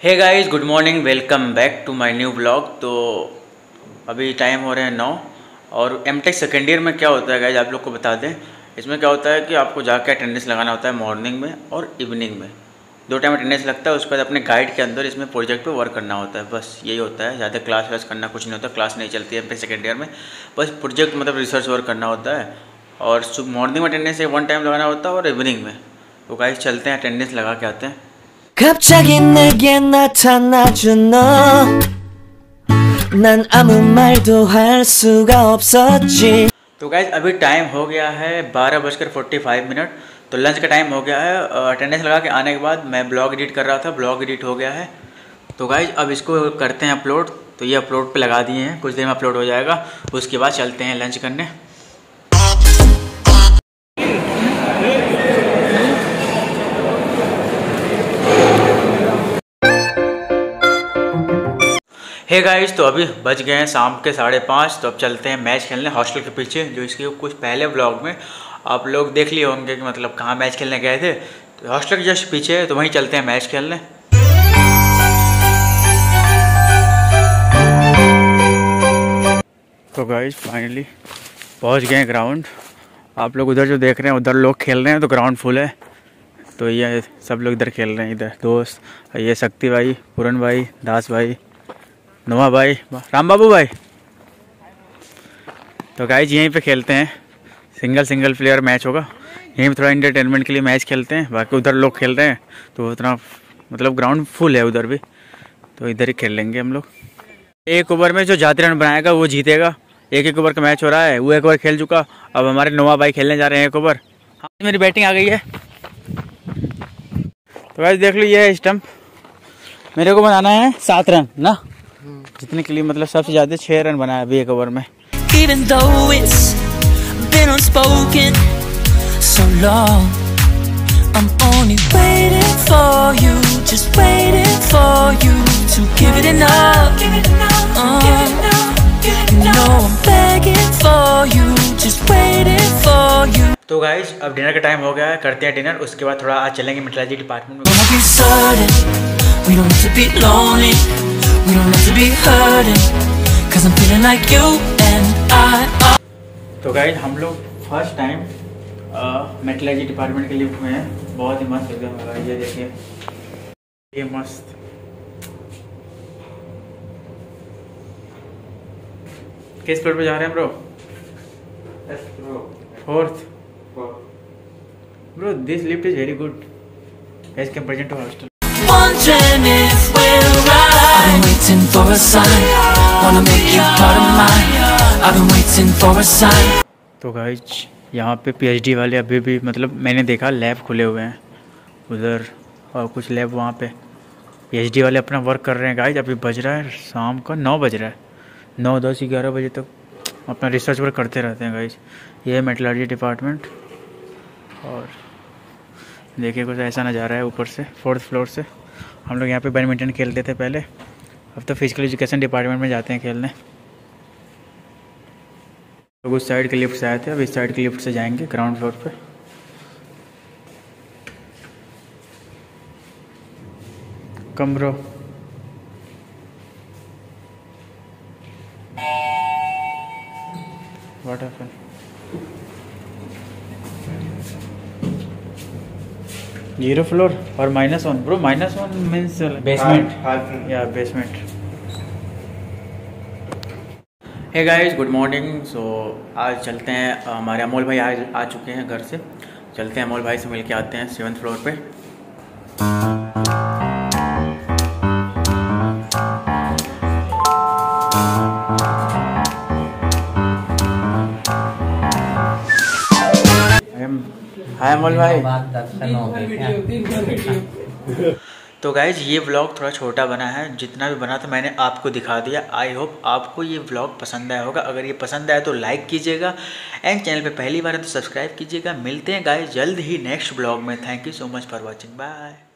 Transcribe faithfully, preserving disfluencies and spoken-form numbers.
Hey guys, good morning, welcome back to my new blog. तो अभी time हो रहे हैं नौ और एमटेक सेकेंड ईयर में क्या होता है गाइस, आप लोग को बता दें। इसमें क्या होता है कि आपको जाकर अटेंडेंस लगाना होता है मॉर्निंग में और इवनिंग में, दो टाइम अटेंडेंस लगता है। उसके बाद अपने गाइड के अंदर इसमें प्रोजेक्ट पे वर्क करना होता है, बस यही होता है। ज़्यादा क्लास व्लास करना कुछ नहीं होता, क्लास नहीं चलती है एमटेक सेकेंड ईयर में। बस प्रोजेक्ट मतलब रिसर्च वर्क करना होता है और मॉर्निंग में अटेंडेंस वन टाइम लगाना होता है और इवनिंग में। तो गाइस चलते हैं, अटेंडेंस लगा के आते हैं। 갑자기 내게 나타나준 너 난 아무 말도 할 수가 없었지। तो गाइज अभी टाइम हो गया है बारह बजकर फोर्टी फाइव मिनट। तो लंच का टाइम हो गया है। अटेंडेंस लगा के आने के बाद मैं ब्लॉग एडिट कर रहा था, ब्लॉग एडिट हो गया है। तो गाइज अब इसको करते हैं अपलोड। तो ये अपलोड पे लगा दिए हैं, कुछ देर में अपलोड हो जाएगा। उसके बाद चलते हैं लंच करने। हे hey गाइस, तो अभी बज गए हैं शाम के साढ़े पाँच। तो अब चलते हैं मैच खेलने हॉस्टल के पीछे, जो इसके कुछ पहले ब्लॉग में आप लोग देख लिए होंगे कि मतलब कहाँ मैच खेलने गए थे। तो हॉस्टल के जस्ट पीछे है, तो वहीं चलते हैं मैच खेलने। तो गाइस फाइनली पहुँच गए हैं ग्राउंड। आप लोग उधर जो देख रहे हैं उधर लोग खेल रहे हैं, तो ग्राउंड फुल है। तो ये सब लोग इधर खेल रहे हैं, इधर दोस्त, ये शक्ति भाई, पूरन भाई, दास भाई, नुमा भाई, राम बाबू भाई। तो गाइज यहीं पे खेलते हैं, सिंगल सिंगल प्लेयर मैच होगा। यहीं पे थोड़ा एंटरटेनमेंट के लिए मैच खेलते हैं। बाकी उधर लोग खेल रहे हैं तो उतना मतलब ग्राउंड फुल है उधर भी, तो इधर ही खेल लेंगे हम लोग। एक ओवर में जो ज़्यादा रन बनाएगा वो जीतेगा। एक एक ओवर का मैच हो रहा है, वो एक ओवर खेल चुका। अब हमारे नुमा भाई खेलने जा रहे हैं एक ओवर। हाँ मेरी बैटिंग आ गई है। तो गाइज देख लो, ये है स्टंप। मेरे को बनाना है सात रन ना, जितने के लिए मतलब सबसे ज्यादा छह रन बनाया अभी एक ओवर में। Even though it's been unspoken so long, I'm only waiting for you, just waiting for you to give it enough. Uh, you know I'm begging for you, just waiting for you. तो guys अब dinner का time हो गया है, करते हैं dinner. उसके बाद थोड़ा आज चलेंगे मेट्रोलॉजी डिपार्टमेंट में। Don't be sudden, we don't have to be lonely. We don't have to be hurting, cause I'm feeling like you and I. तो गाइज हम लोग फर्स्ट टाइम मेट्रोलॉजी डिपार्टमेंट के लिए हुए हैं। बहुत ही मस्त एकदम लगा, ये देखिए, ये मस्त। किस फ्लोर पे जा रहे हैं bro? Fourth bro. This lift is very good as compare to hostel. Wondering if we're right. I've been waiting for a sign. Wanna make you part of mine. I've been waiting for a sign. तो guys यहाँ पे PhD वाले अभी भी मतलब मैंने देखा lab खुले हुए हैं उधर, और कुछ लैब वहाँ पे पीएचडी वाले अपना वर्क कर रहे हैं। गाइज अभी बज रहा है शाम का नौ बज रहा है, नौ दस ग्यारह बजे तक अपना रिसर्च वर्क करते रहते हैं गाइज। ये है मेट्रोलॉजी डिपार्टमेंट। और देखिए कुछ ऐसा नज़ारा है ऊपर से, फोर्थ फ्लोर से। हम लोग यहाँ पे बैडमिंटन खेलते थे पहले, अब तो फिजिकल एजुकेशन डिपार्टमेंट में जाते हैं खेलने। लोग उस साइड के लिफ्ट से आए थे, अब इस साइड के लिफ्ट से जाएंगे ग्राउंड फ्लोर पे। कमरो व्हाट हैपेंड? जीरो फ्लोर और minus one bro. Minus one means basement या basement. Hey guys, good morning. So आज चलते हैं, हमारे अमोल भाई आज आ चुके हैं घर से। चलते हैं अमोल भाई से मिल के आते हैं सेवन्थ फ्लोर पे। हाय अमोल भाई। तो गाइज ये व्लॉग थोड़ा छोटा बना है, जितना भी बना था मैंने आपको दिखा दिया। आई होप आपको ये व्लॉग पसंद आया होगा। अगर ये पसंद आया तो लाइक कीजिएगा, एंड चैनल पे पहली बार है तो सब्सक्राइब कीजिएगा। मिलते हैं गाइज जल्द ही नेक्स्ट व्लॉग में। Thank you so much for watching, bye.